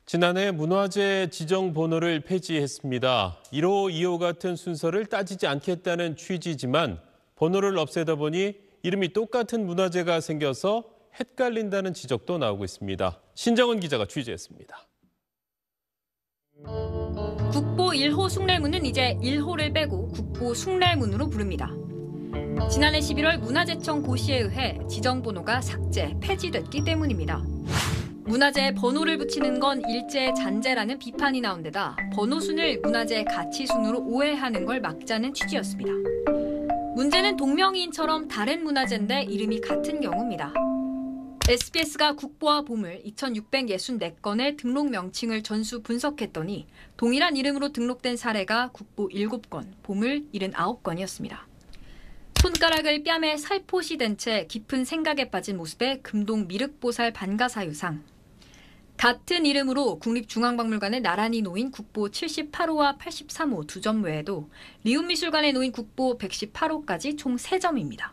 지난해 문화재 지정 번호를 폐지했습니다. 1호, 2호 같은 순서를 따지지 않겠다는 취지지만 번호를 없애다 보니 이름이 똑같은 문화재가 생겨서 헷갈린다는 지적도 나오고 있습니다. 신정은 기자가 취재했습니다. 국보 1호 숭례문은 이제 1호를 빼고 국보 숭례문으로 부릅니다. 지난해 11월 문화재청 고시에 의해 지정 번호가 삭제, 폐지됐기 때문입니다. 문화재에 번호를 붙이는 건 일제의 잔재라는 비판이 나온 데다 번호순을 문화재 가치순으로 오해하는 걸 막자는 취지였습니다. 문제는 동명이인처럼 다른 문화재인데 이름이 같은 경우입니다. SBS가 국보와 보물 2,664건의 등록 명칭을 전수 분석했더니 동일한 이름으로 등록된 사례가 국보 7건, 보물 79건이었습니다. 손가락을 뺨에 살포시 댄 채 깊은 생각에 빠진 모습의 금동 미륵보살 반가사유상. 같은 이름으로 국립중앙박물관에 나란히 놓인 국보 78호와 83호 2점 외에도 리움미술관에 놓인 국보 118호까지 총 3점입니다.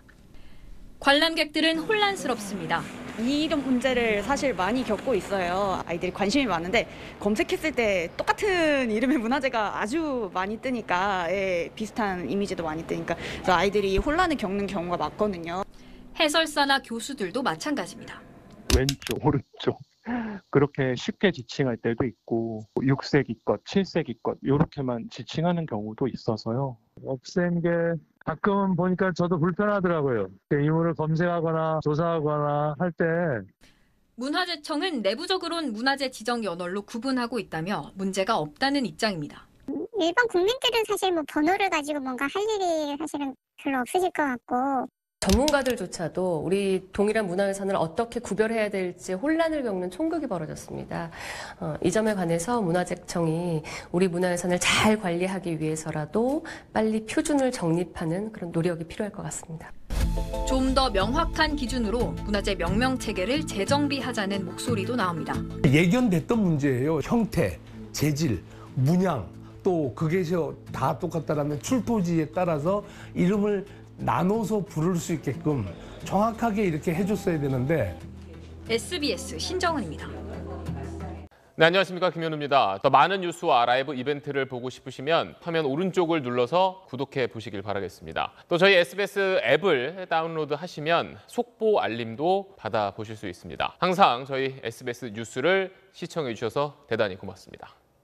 관람객들은 혼란스럽습니다. 이 이름 문제를 사실 많이 겪고 있어요. 아이들이 관심이 많은데 검색했을 때 똑같은 이름의 문화재가 아주 많이 뜨니까 비슷한 이미지도 많이 뜨니까 그래서 아이들이 혼란을 겪는 경우가 많거든요. 해설사나 교수들도 마찬가지입니다. 왼쪽, 오른쪽 그렇게 쉽게 지칭할 때도 있고 6세기 것, 7세기 것 이렇게만 지칭하는 경우도 있어서요. 없앤 게 가끔 보니까 저도 불편하더라고요. 인물을 검색하거나 조사하거나 할 때. 문화재청은 내부적으로는 문화재 지정 연월로 구분하고 있다며 문제가 없다는 입장입니다. 일반 국민들은 사실 번호를 가지고 뭔가 할 일이 사실은 별로 없으실 것 같고. 전문가들조차도 우리 동일한 문화유산을 어떻게 구별해야 될지 혼란을 겪는 총극이 벌어졌습니다. 이 점에 관해서 문화재청이 우리 문화유산을 잘 관리하기 위해서라도 빨리 표준을 정립하는 그런 노력이 필요할 것 같습니다. 좀 더 명확한 기준으로 문화재 명명 체계를 재정비하자는 목소리도 나옵니다. 예견됐던 문제예요. 형태, 재질, 문양, 또 그게 다 똑같다라면 출토지에 따라서 이름을 나눠서 부를 수 있게끔 정확하게 이렇게 해줬어야 되는데. SBS 신정은입니다. 네, 안녕하십니까, 김현우입니다. 더 많은 뉴스와 라이브 이벤트를 보고 싶으시면 화면 오른쪽을 눌러서 구독해 보시길 바라겠습니다. 또 저희 SBS 앱을 다운로드 하시면 속보 알림도 받아보실 수 있습니다. 항상 저희 SBS 뉴스를 시청해 주셔서 대단히 고맙습니다.